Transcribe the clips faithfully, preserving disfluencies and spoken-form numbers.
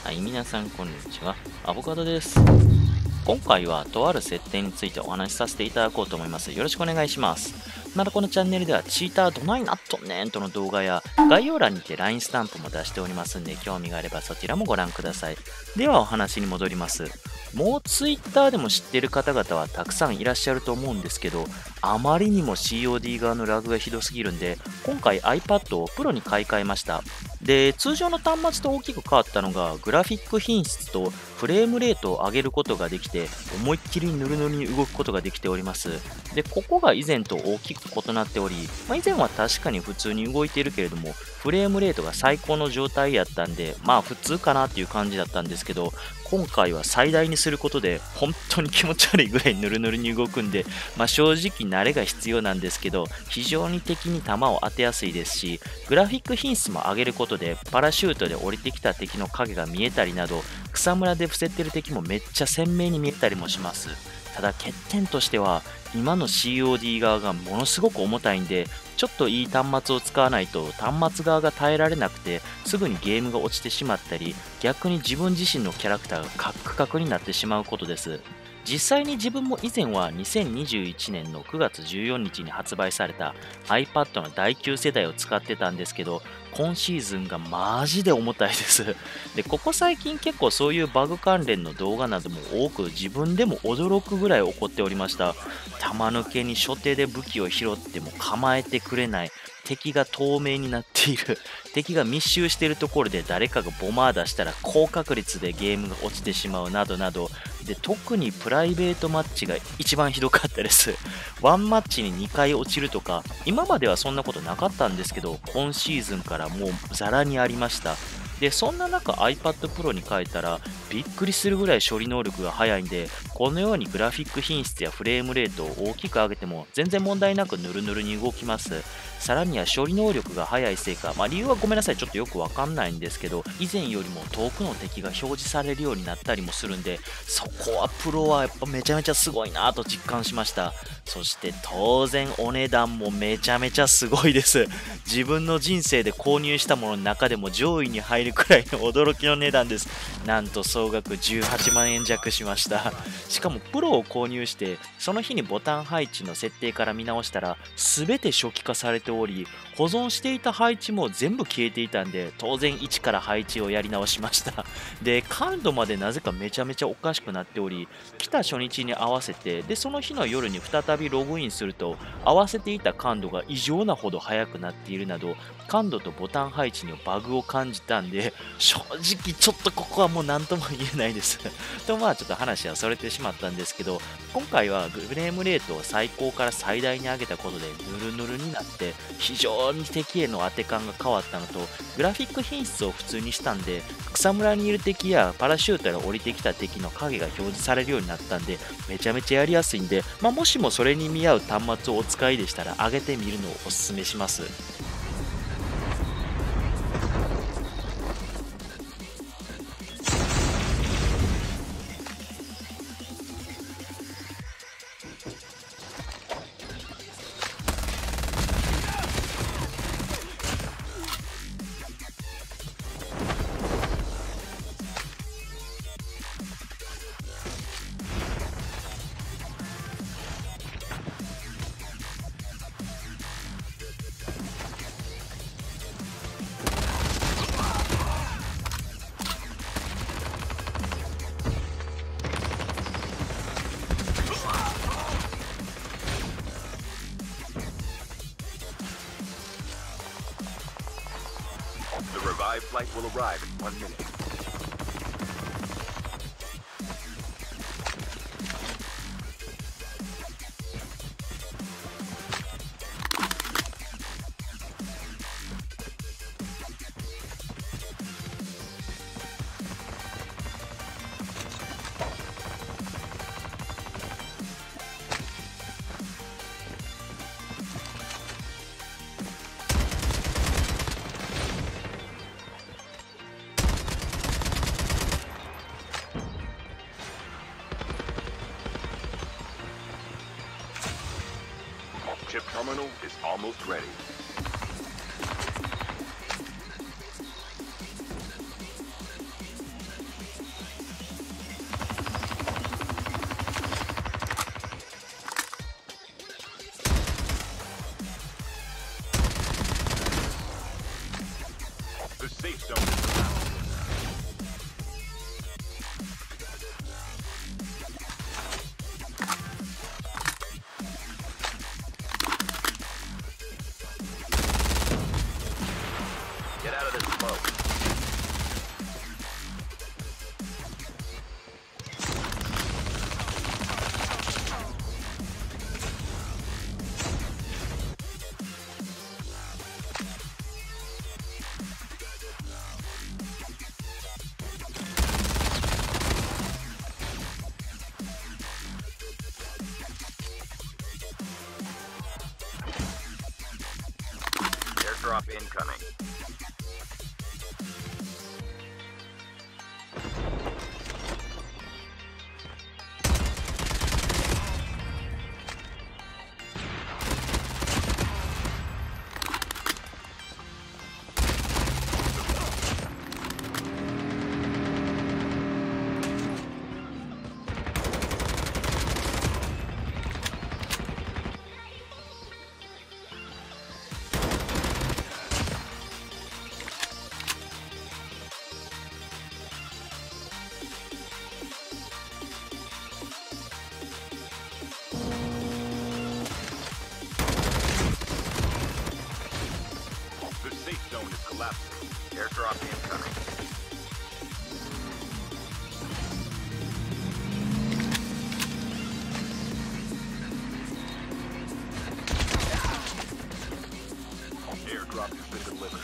はい、皆さんこんにちは。アボカドです。今回はとある設定についてお話しさせていただこうと思います。よろしくお願いします。またこのチャンネルではチーターどないなっとんねんとの動画や概要欄にて ライン スタンプも出しておりますんで、興味があればそちらもご覧ください。ではお話に戻ります。もう Twitter でも知っている方々はたくさんいらっしゃると思うんですけど、あまりにも シーオーディー 側のラグがひどすぎるんで、今回 iPad をプロに買い替えました。で、通常の端末と大きく変わったのが、グラフィック品質とフレームレートを上げることができて、思いっきりヌルヌルに動くことができております。で、ここが以前と大きく異なっており、まあ、以前は確かに普通に動いているけれども、フレームレートが最高の状態やったんで、まあ普通かなっていう感じだったんですけど、今回は最大にすることで、本当に気持ち悪いぐらいヌルヌルに動くんで、まあ、正直慣れが必要なんですけど、非常に敵に弾を当てやすいですし、グラフィック品質も上げることで、パラシュートで降りてきた敵の影が見えたりなど、草むらで伏せてる敵もめっちゃ鮮明に見えたりもします。ただ欠点としては、今の シーオーディー 側がものすごく重たいんで、ちょっといい端末を使わないと端末側が耐えられなくてすぐにゲームが落ちてしまったり、逆に自分自身のキャラクターがカックカクになってしまうことです。実際に自分も以前はにせんにじゅういちねんのくがつじゅうよっかに発売された iPad のだいきゅう世代を使ってたんですけど、今シーズンがマジで重たいです。で、ここ最近結構そういうバグ関連の動画なども多く、自分でも驚くぐらい起こっておりました。弾抜けに初手で武器を拾っても構えてくれない、敵が透明になっている、敵が密集しているところで誰かがボマー出したら高確率でゲームが落ちてしまうなどなどで、特にプライベートマッチが一番ひどかったです。ワンマッチににかい落ちるとか、今まではそんなことなかったんですけど、今シーズンからもうザラにありました。で、そんな中 iPad Pro に変えたらびっくりするぐらい処理能力が速いんで、このようにグラフィック品質やフレームレートを大きく上げても全然問題なくヌルヌルに動きます。さらには処理能力が速いせいか、まあ、理由はごめんなさい、ちょっとよくわかんないんですけど、以前よりも遠くの敵が表示されるようになったりもするんで、そこはプロはやっぱめちゃめちゃすごいなと実感しました。そして当然お値段もめちゃめちゃすごいです。自分の人生で購入したものの中でも上位に入るくらいの驚きの値段です。なんと総額じゅうはちまんえん弱しました。しかもプロを購入してその日にボタン配置の設定から見直したら全て初期化されており、保存していた配置も全部消えていたんで、当然一から配置をやり直しました。で、感度までなぜかめちゃめちゃおかしくなっており、来た初日に合わせて、でその日の夜に再びログインすると合わせていた感度が異常なほど速くなっているなど、感度とボタン配置にバグを感じたんで、正直ちょっとここはもう何とも言えないですと、まあちょっと話はそれてしまったんですけど、今回はフレームレートを最高から最大に上げたことでヌルヌルになって非常に敵への当て感が変わったのと、グラフィック品質を普通にしたんで草むらにいる敵やパラシュートから降りてきた敵の影が表示されるようになったんで、めちゃめちゃやりやすいんで、まあ、もしもそれに見合う端末をお使いでしたら上げてみるのをおすすめします。 The revived flight will arrive in one minute. Chip terminal is almost ready. Airdrop incoming. The safe zone is collapsing. Airdrop incoming. Airdrop has been delivered.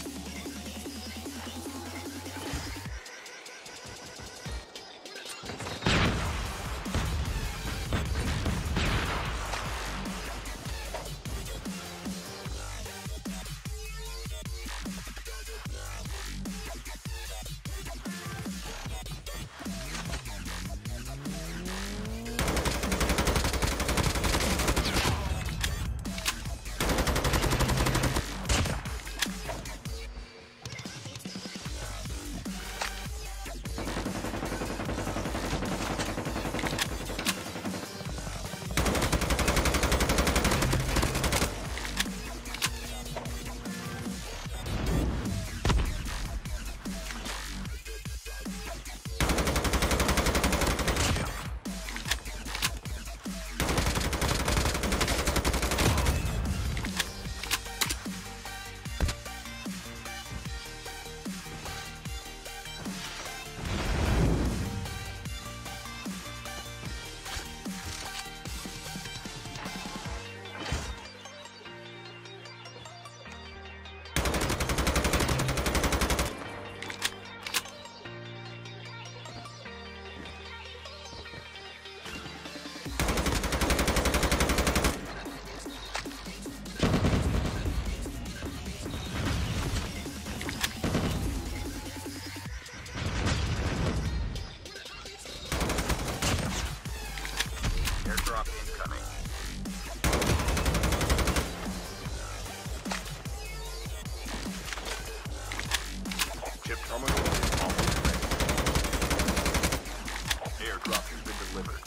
Airdrop incoming. Chip terminal is almost ready. Airdrop has been delivered.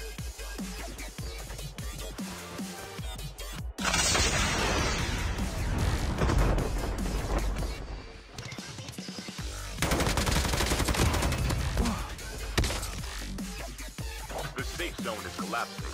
The safe zone is collapsing.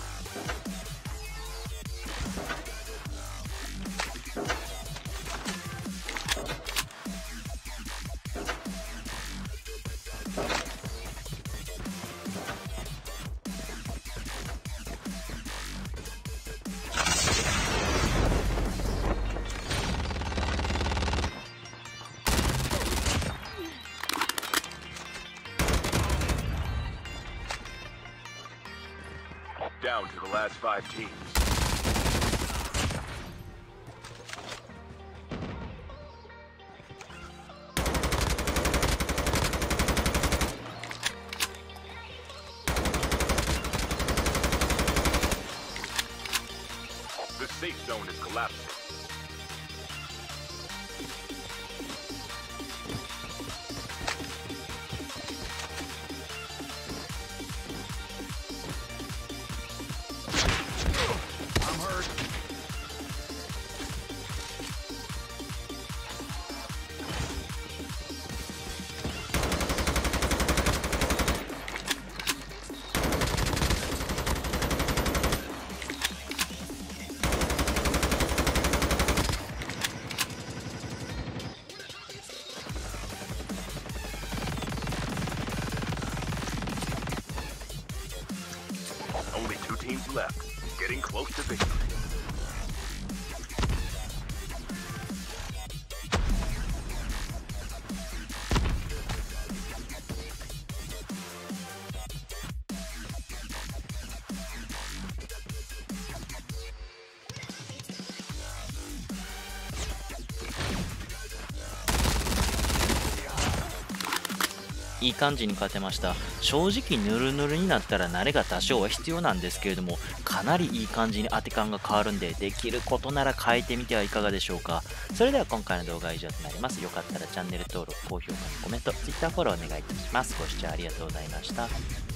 Down to the last five teams. The safe zone is collapsing. Only two teams left, getting close to victory. いい感じに勝てました。正直ヌルヌルになったら慣れが多少は必要なんですけれども、かなりいい感じに当て感が変わるんで、できることなら変えてみてはいかがでしょうか。それでは今回の動画は以上となります。よかったらチャンネル登録、高評価、コメント、Twitter フォローお願いいたします。ご視聴ありがとうございました。